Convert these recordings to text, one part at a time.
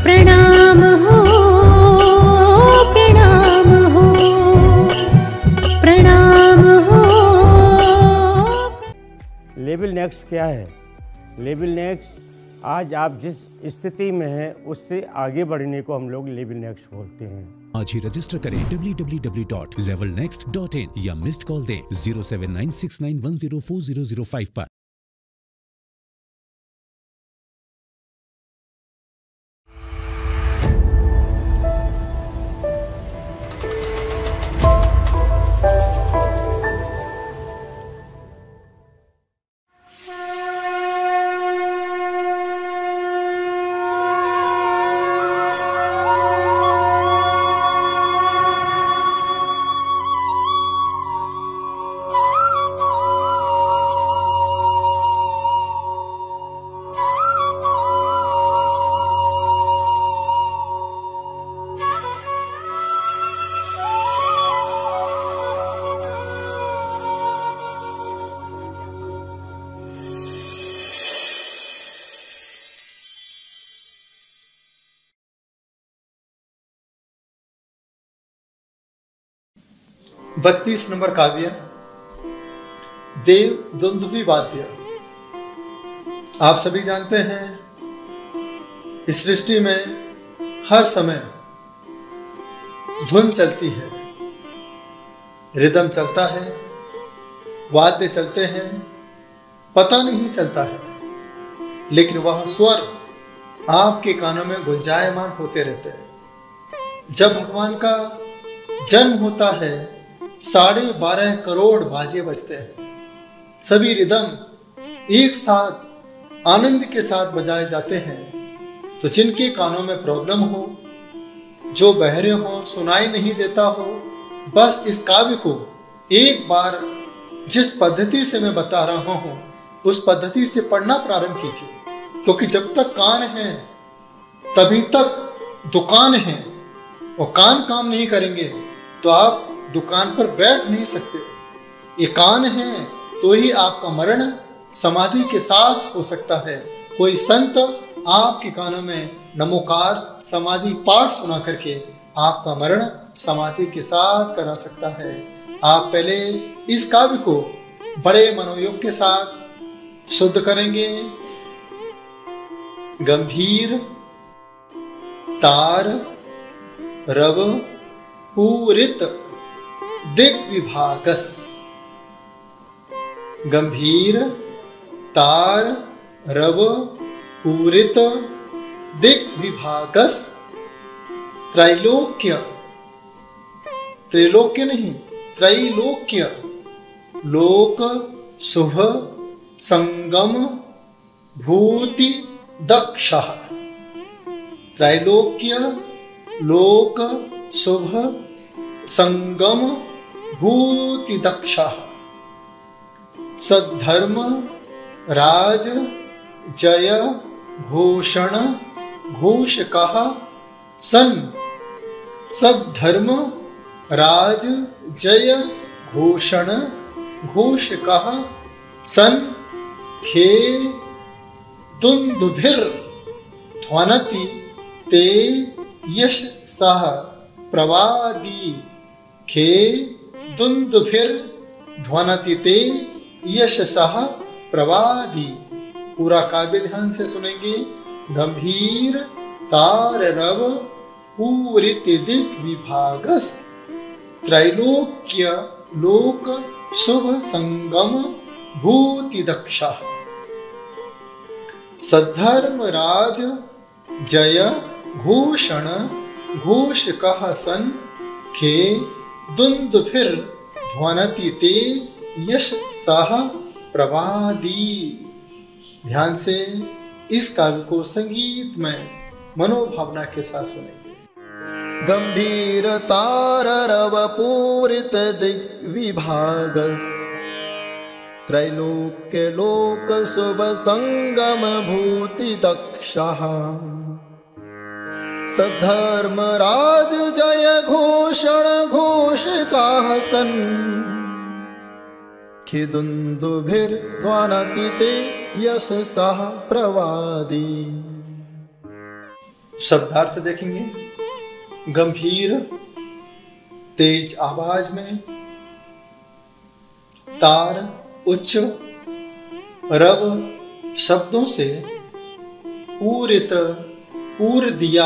प्रणाम हो, प्रणाम हो, प्रणाम हो। लेवल नेक्स्ट क्या है? लेवल नेक्स्ट आज आप जिस स्थिति में हैं उससे आगे बढ़ने को हम लोग लेवल नेक्स्ट बोलते हैं। आज ही रजिस्टर करें www.levelnext.in या मिस्ड कॉल दें 07969104005 पर। बत्तीस नंबर काव्य देव दुंदुभी वाद्य। आप सभी जानते हैं इस सृष्टि में हर समय धुन चलती है, रिदम चलता है, वाद्य चलते हैं, पता नहीं चलता है, लेकिन वह स्वर आपके कानों में गुंजायमान होते रहते हैं। जब भगवान का जन्म होता है 12.5 करोड़ बाजे बजते हैं, सभी रिदम एक साथ आनंद के साथ बजाए जाते हैं। तो जिनके कानों में प्रॉब्लम हो, जो बहरे हो, सुनाई नहीं देता हो, बस इस काव्य को एक बार जिस पद्धति से मैं बता रहा हूं उस पद्धति से पढ़ना प्रारंभ कीजिए, क्योंकि जब तक कान है तभी तक दुकान है, और कान काम नहीं करेंगे तो आप दुकान पर बैठ नहीं सकते। ये कान है तो ही आपका मरण समाधि के साथ हो सकता है। कोई संत आपके कानों में नमोकार समाधि पाठ सुना करके आपका मरण समाधि के साथ करा सकता है। आप पहले इस काव्य को बड़े मनोयोग के साथ शुद्ध करेंगे। गंभीर तार रव पूरित दिग्विभागस। गंभीर तार रव पूरित दिग्विभागस। त्रैलोक्य, त्रैलोक्य नहीं, त्रैलोक्य। लोक शुभ संगम भूति दक्षः। त्रैलोक्य लोक शुभ संगम भूति दक्षः। सद्धर्म राज जय घोषण घोषकः सन। सद्धर्म राज जय घोषण घोषकः सन। खे दुंदुभिर ध्वनति ते यश सह प्रवादी। खे दुंदुभिर ध्वनति ते यश सह प्रवादी। पूरा काव्य ध्यान से सुनेंगे। गंभीर तार रव पूरित दिग्विभागस। त्रैलोक्य लोक शुभ संगम भूति दक्षः। सद्धर्म राज जय घोषण घोषकः सन। खे दुंदुभिर ध्वनति ते यश सह प्रवादी। ध्यान से इस काव्य को संगीत में मनोभावना के साथ सुनेंगे। गंभीर तार रव पूरित दिग्विभागस। त्रैलोक्य लोक शुभ संगम भूति दक्षः। सद्धर्म राज जय घोषण घोषकाः सन्। खिदुन्दुभिर्ध्वनति ते यशसः प्रवादी। शब्दार्थ देखेंगे। गंभीर तेज आवाज में, तार उच्च रव शब्दों से, पूरित पूर दिया,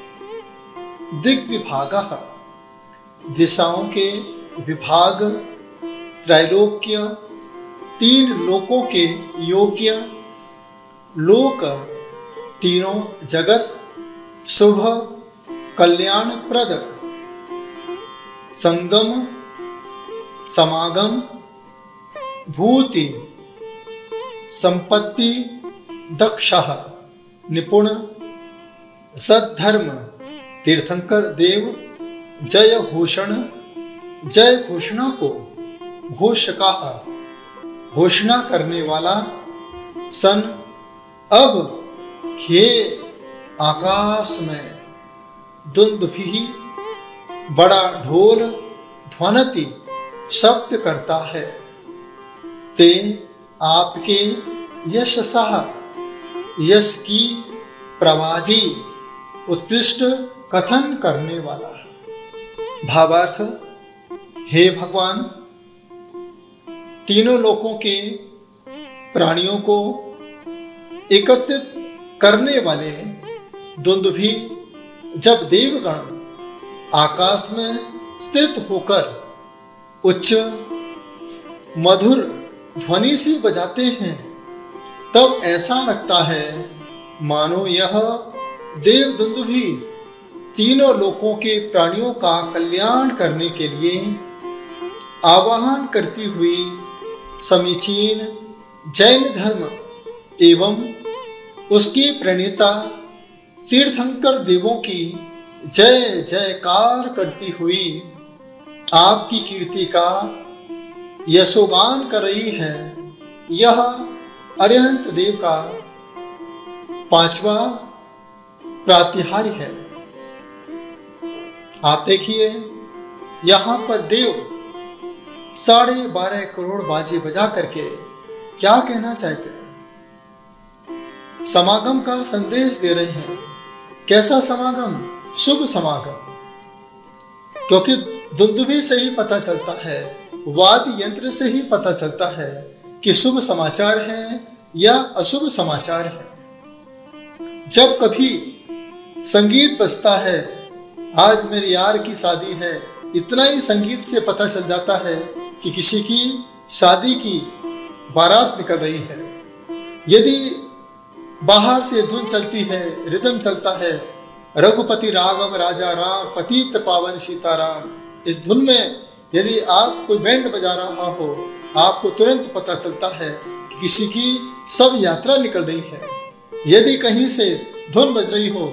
दिग्विभागः दिशाओं के विभाग, त्रैलोक्य तीन लोकों के योग्य, लोक तीनों जगत, शुभ कल्याणप्रद, संगम समागम, भूति संपत्ति, दक्षः निपुण, सद्धर्म तीर्थंकर देव, जय घोषण जय घोषणा को, घोषका घोषणा करने वाला, सन अब खे आकाश में, दुंदुभि बड़ा ढोल ध्वनति शब्द करता है, ते आपके यशसः यश की प्रवादी उत्कृष्ट कथन करने वाला। भावार्थ, हे भगवान, तीनों लोकों के प्राणियों को एकत्रित करने वाले दुंदुभि जब देवगण आकाश में स्थित होकर उच्च मधुर ध्वनि से बजाते हैं, तब ऐसा लगता है मानो यह देव दुंदुभि तीनों लोकों के प्राणियों का कल्याण करने के लिए आवाहन करती हुई समीचीन जैन धर्म एवं उसके प्रणेता तीर्थंकर देवों की जय जयकार करती हुई आपकी कीर्ति का यशोगान कर रही है। यह अरिहंत देव का पांचवा प्रातिहार्य है। आप देखिए, यहां पर देव 12.5 करोड़ बाजे बजा करके क्या कहना चाहते हैं? समागम का संदेश दे रहे हैं। कैसा समागम? शुभ समागम। क्योंकि दुंदुभि से ही पता चलता है, वाद्य यंत्र से ही पता चलता है कि शुभ समाचार है या अशुभ समाचार है। जब कभी संगीत बजता है, आज मेरे यार की शादी है, इतना ही संगीत से पता चल जाता है कि किसी की शादी की बारात निकल रही है। यदि बाहर से धुन चलती है, रिदम चलता है, रघुपति राघव राजा राम पतित पावन सीताराम, इस धुन में यदि आप कोई बैंड बजा रहा हो, आपको तुरंत पता चलता है कि किसी की सब यात्रा निकल रही है। यदि कहीं से धुन बज रही हो,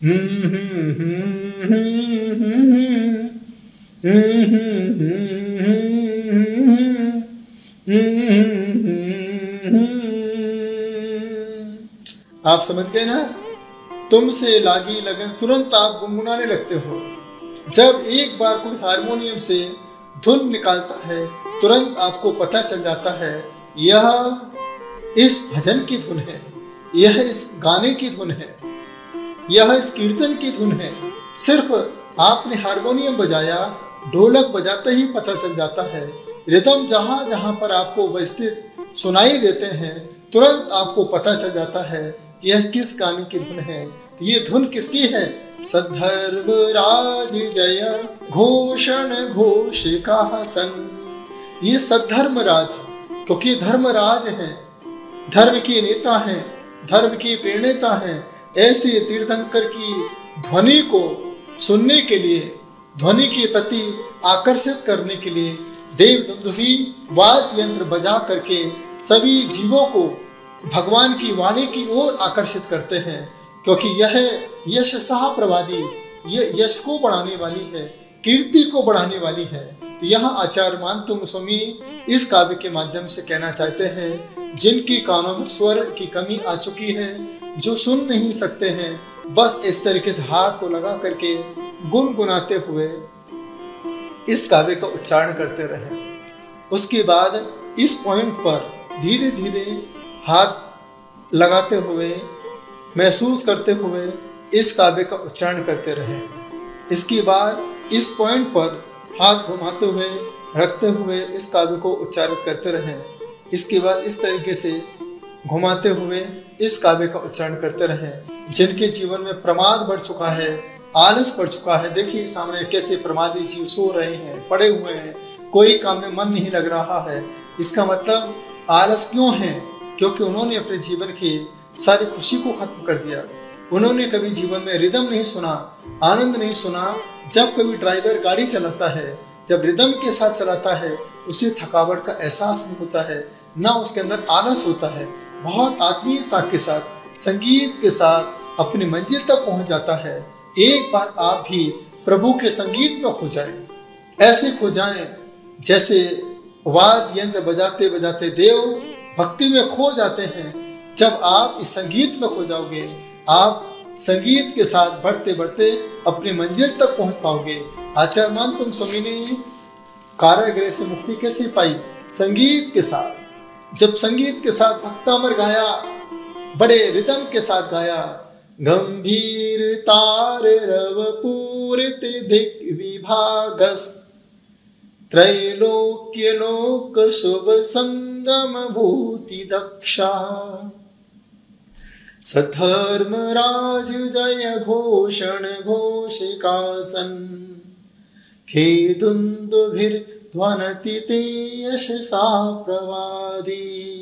आप समझ गए ना? तुमसे लागी लगन, तुरंत आप गुनगुनाने लगते हो। जब एक बार कोई हारमोनियम से धुन निकालता है, तुरंत आपको पता चल जाता है यह इस भजन की धुन है, यह इस गाने की धुन है, यह इस कीर्तन की धुन है। सिर्फ आपने हारमोनियम बजाया, ढोलक बजाते ही पता चल जाता है। रिदम जहां जहां पर आपको बजते सुनाई देते हैं, तुरंत आपको पता चल जाता है यह किस गाने की धुन है। तो ये धुन किसकी है? सद्धर्म राज जय घोषण घोषिका सन। ये सद्धर्म राज, क्योंकि धर्मराज हैं, धर्म के नेता हैं, धर्म के प्रेरणेता हैं। ऐसे तीर्थंकर की ध्वनि को सुनने के लिए, ध्वनि के प्रति आकर्षित करने के लिए देव दुंदुभि वाद्य यंत्र बजा करके सभी जीवों को भगवान की वाणी की ओर आकर्षित करते हैं। क्योंकि यह यश साह प्रवादी, यह यश को बढ़ाने वाली है, कीर्ति को बढ़ाने वाली है। तो यहाँ आचार्य मानतुंग स्वामी इस काव्य के माध्यम से कहना चाहते हैं, जिनकी कानों में स्वर की कमी आ चुकी है, जो सुन नहीं सकते हैं, बस इस तरीके से हाथ को लगा करके गुनगुनाते हुए इस काव्य का उच्चारण करते रहे। उसके बाद इस पॉइंट पर धीरे धीरे हाथ लगाते हुए, महसूस करते हुए इस काव्य का उच्चारण करते रहें। इसके बाद इस पॉइंट पर हाथ घुमाते हुए रखते हुए इस काव्य को उच्चारित करते रहें। इसके बाद इस तरीके से घुमाते हुए इस काव्य का उच्चारण करते रहें। जिनके जीवन में प्रमाद बढ़ चुका है, आलस बढ़ चुका है, देखिए सामने कैसे प्रमादी जीव सो रहे हैं, पड़े हुए हैं, कोई काम में मन नहीं लग रहा है। इसका मतलब आलस क्यों है? क्योंकि उन्होंने अपने जीवन की सारी खुशी को खत्म कर दिया। उन्होंने कभी जीवन में रिदम नहीं सुना, आनंद नहीं सुना। जब कभी ड्राइवर गाड़ी चलाता है, जब रिदम के साथ चलाता है, उसे थकावट का एहसास नहीं होता है, ना उसके अंदर आलस होता है। बहुत आत्मीयता के साथ, संगीत के साथ अपनी मंजिल तक पहुंच जाता है। एक बार आप भी प्रभु के संगीत में खो जाएं, ऐसे खो जाएं जैसे वाद्य यंत्र बजाते बजाते देव भक्ति में खो जाते हैं। जब आप इस संगीत में खो जाओगे, आप संगीत के साथ बढ़ते बढ़ते अपनी मंजिल तक पहुंच पाओगे। आचार्य मानतुंग स्वामी ने कारागृह से मुक्ति कैसे पाई? संगीत के साथ। जब संगीत के साथ भक्तामर गाया, बड़े रिदम के साथ गाया, गंभीर तार रव पूरित दिक विभागस त्रैलोक्य लोक शुभ संगम भूति दक्षा सधर्म राज जय घोषण घोषिकासन खेदुन्दुभिर ध्वनति ते यशसा प्रवादी।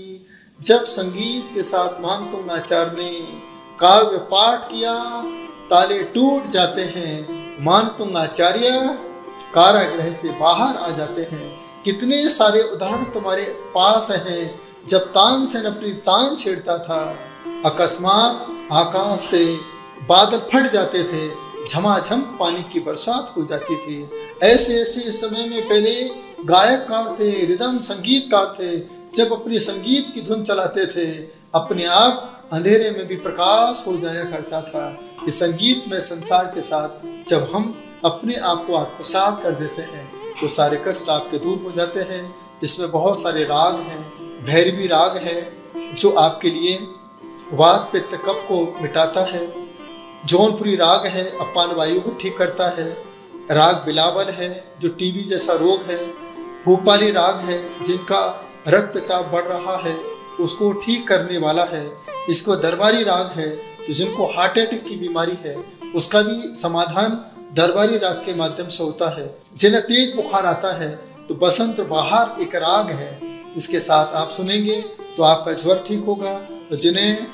जब संगीत के साथ मानतुंग आचार्य ने काव्य पाठ किया, ताले टूट जाते हैं। मानतुंग आचार्य कारागृह से बाहर आ जाते हैं। कितने सारे उदाहरण तुम्हारे पास हैं। जब तानसेन अपनी तान छेड़ता था, अकस्मात आकाश से बादल फट जाते थे, झमाझम पानी की बरसात हो जाती थी। ऐसे ऐसे समय में पहले गायककार थे, रिदम संगीतकार थे। जब अपनी संगीत की धुन चलाते थे, अपने आप अंधेरे में भी प्रकाश हो जाया करता था। इस संगीत में संसार के साथ जब हम अपने आप को आत्मसात कर देते हैं, तो सारे कष्ट आपके दूर हो जाते हैं। इसमें बहुत सारे राग हैं। भैरवी राग है जो आपके लिए वात पित्त कफ को मिटाता है। जौनपुरी राग है, अपान वायु को ठीक करता है। राग बिलावल है जो टीबी जैसा रोग है। भूपाली राग है जिनका रक्तचाप बढ़ रहा है, उसको ठीक करने वाला है। इसको दरबारी राग है तो जिनको हार्ट अटैक की बीमारी है, उसका भी समाधान दरबारी राग के माध्यम से होता है। जिन्हें तेज बुखार आता है तो बसंत बहार एक राग है, इसके साथ आप सुनेंगे तो आपका ज्वर ठीक होगा। तो जिन्हें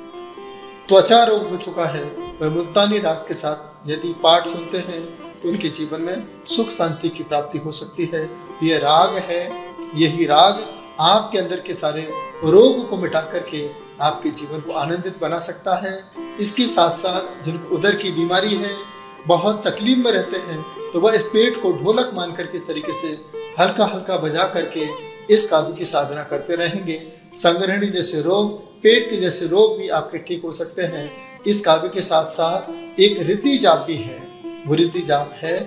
त्वचा रोग हो चुका है, वह मुल्तानी राग के साथ यदि पाठ सुनते हैं तो उनके जीवन में सुख शांति की प्राप्ति हो सकती है। तो यह राग है, यही राग आपके अंदर के सारे रोग को मिटा करके आपके जीवन को आनंदित बना सकता है। इसके साथ साथ जिनको उदर की बीमारी है, बहुत तकलीफ में रहते हैं, तो वह इस पेट को ढोलक मान करके इस तरीके से हल्का हल्का बजा करके इस काव्य की साधना करते रहेंगे। संग्रहणी जैसे रोग, पेट के जैसे रोग भी आपके ठीक हो सकते हैं। इस काव्य के साथ साथ एक रिद्धि जाप भी है। वो रिद्धि जाप है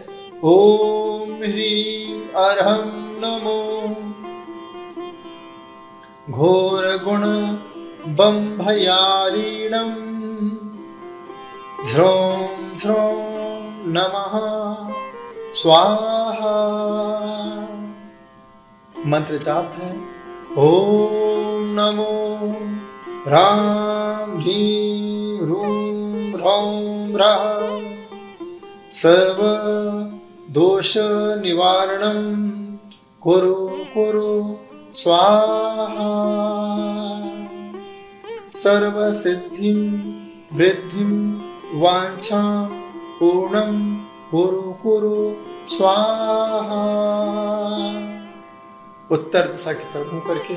ओम ह्रीं अरहं नमो घोर गुण बम भयारीणम ध्रोम ध्रोम नमः स्वाहा। मंत्र जाप है ओम नमो राम ह्रीं रूम ह्रौं ह्रः सर्व दोष निवारणं कुरु कुरु स्वाहा। सर्व सिद्धिं वृद्धिं वांछा पूर्णं कुरु कुरु स्वाहा। उत्तर दिशा की तरफ मुंह करके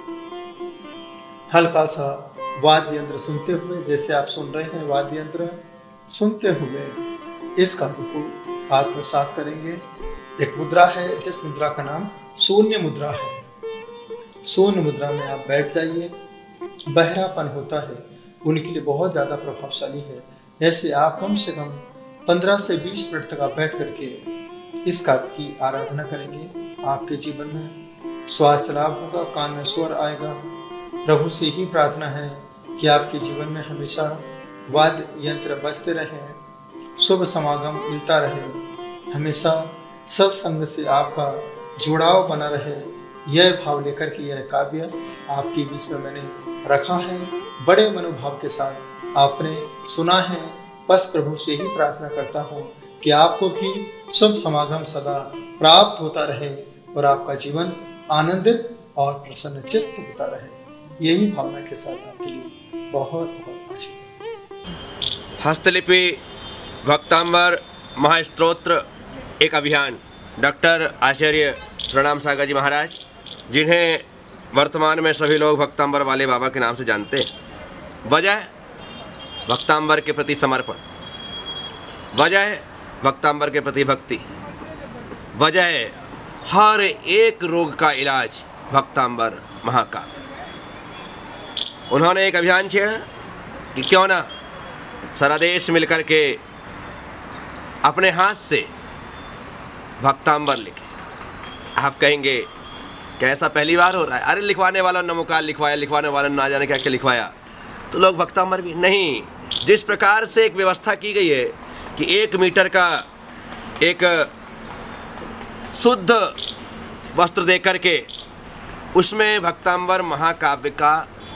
हल्का सा वाद्य यंत्र सुनते हुए, जैसे आप सुन रहे हैं वाद्य यंत्र सुनते हुए इस काव्य को आत्मसात करेंगे। एक मुद्रा है जिस मुद्रा का नाम शून्य मुद्रा है। शून्य मुद्रा में आप बैठ जाइए। बहरापन होता है, उनके लिए बहुत ज़्यादा प्रभावशाली है। ऐसे आप कम से कम 15 से 20 मिनट तक आप बैठ करके इस काव्य की आराधना करेंगे। आपके जीवन में स्वास्थ्य लाभ होगा, कान में स्वर आएगा। प्रभु से ही प्रार्थना है कि आपके जीवन में हमेशा वाद्य यंत्र बजते रहे, शुभ समागम मिलता रहे, हमेशा सत्संग से आपका जुड़ाव बना रहे, यह भाव लेकर के यह काव्य आपके बीच में मैंने रखा है। बड़े मनोभाव के साथ आपने सुना है। बस प्रभु से ही प्रार्थना करता हूँ कि आपको भी शुभ समागम सदा प्राप्त होता रहे और आपका जीवन आनंदित और प्रसन्नचित्त होता रहे। यही भावना के साथ आपके लिए बहुत बहुत आशीर्वाद। हस्तलिपि भक्तांबर महास्तोत्र एक अभियान, डॉक्टर आचार्य प्रणाम सागर जी महाराज, जिन्हें वर्तमान में सभी लोग भक्तांबर वाले बाबा के नाम से जानते हैं। वजह भक्तांबर के प्रति समर्पण, वजह भक्तांबर के प्रति भक्ति, वजह हर एक रोग का इलाज भक्तांबर महाकाव्य। उन्होंने एक अभियान छेड़ा कि क्यों ना सारा देश मिलकर के अपने हाथ से भक्तांबर लिखे। आप कहेंगे कैसा पहली बार हो रहा है? अरे लिखवाने वाला नमोकाल लिखवाया, लिखवाने वाला ना जाने क्या क्या लिखवाया, तो लोग भक्तांबर भी नहीं। जिस प्रकार से एक व्यवस्था की गई है कि 1 मीटर का एक शुद्ध वस्त्र दे करके उसमें भक्तांबर महाकाव्य का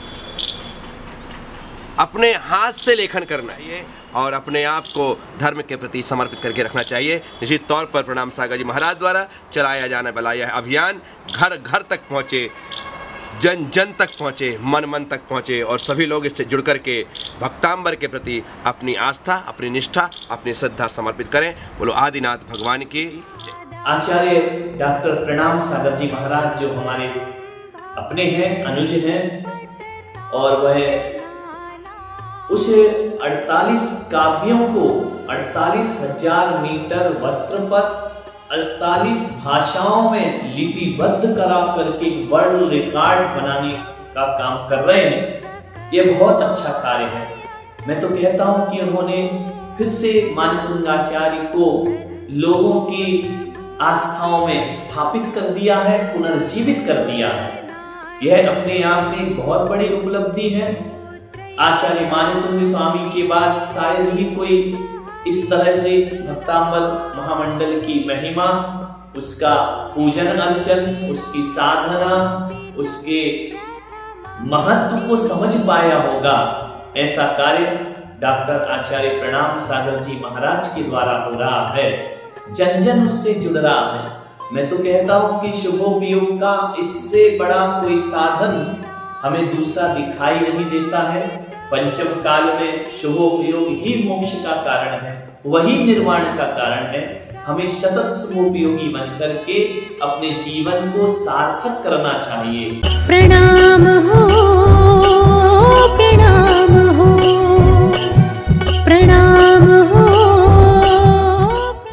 अपने हाथ से लेखन करना चाहिए और अपने आप को धर्म के प्रति समर्पित करके रखना चाहिए। निश्चित तौर पर प्रणाम सागर जी महाराज द्वारा चलाया जाने वाला यह अभियान घर घर तक पहुँचे, जन जन तक पहुँचे, मन मन तक पहुँचे और सभी लोग इससे जुड़ कर के भक्तांबर के प्रति अपनी आस्था, अपनी निष्ठा, अपनी श्रद्धा समर्पित करें। बोलो आदिनाथ भगवान की। आचार्य डॉक्टर प्रणाम सागर जी महाराज जो हमारे अपने हैं, अनुज हैं, और वह उस 48 काव्यों को 48,000 मीटर वस्त्र पर 48 भाषाओं में लिपिबद्ध करा करके वर्ल्ड रिकॉर्ड बनाने का काम कर रहे हैं। यह बहुत अच्छा कार्य है। मैं तो कहता हूं कि उन्होंने फिर से मानतुंगाचार्य को लोगों की आस्थाओं में स्थापित कर दिया है, पुनर्जीवित कर दिया है। यह अपने आप में एक बहुत बड़ी उपलब्धि है। आचार्य मानतुंग स्वामी के बाद शायद ही कोई इस तरह से भक्तांबर महामंडल की महिमा, उसका पूजन अर्चन, उसकी साधना, उसके महत्व को समझ पाया होगा। ऐसा कार्य डॉक्टर आचार्य प्रणाम सागर जी महाराज के द्वारा हो रहा है। जन जन उससे जुड़ रहा है। मैं तो कहता हूं कि शुभोपयोग का इससे बड़ा कोई साधन हमें दूसरा दिखाई नहीं देता है। पंचम काल में शुभोपयोग ही मोक्ष का कारण है, वही निर्वाण का कारण है। हमें सतत शुभोपयोगी बन करके अपने जीवन को सार्थक करना चाहिए।